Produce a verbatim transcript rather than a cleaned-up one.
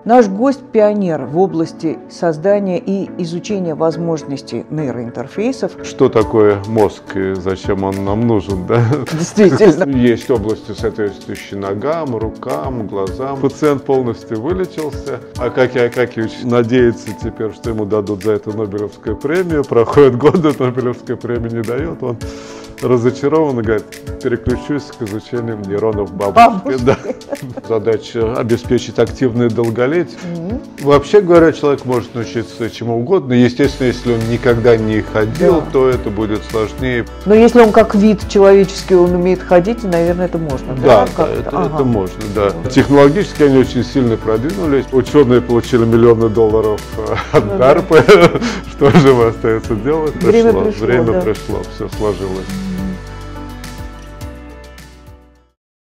Наш гость-пионер в области создания и изучения возможностей нейроинтерфейсов. Что такое мозг и зачем он нам нужен, да? Действительно. Есть области, соответствующие ногам, рукам, глазам. Пациент полностью вылечился. Акакий Акакиевич надеется теперь, что ему дадут за это Нобелевскую премию. Проходят годы, Нобелевской премии не дает. Он разочарованно говорит: переключусь к изучению нейронов бабушки. Да. Задача обеспечить активное долголетие. Mm-hmm. Вообще говоря, человек может научиться чему угодно. Естественно, если он никогда не ходил, да, то это будет сложнее. Но если он как вид человеческий, он умеет ходить, наверное, это можно. Да, да, это, ага. это можно. Да. Mm-hmm. Технологически они очень сильно продвинулись. Ученые получили миллионы долларов от mm-hmm. дарпы. Что же им остается делать? Время пришло. Время да. пришло, все сложилось.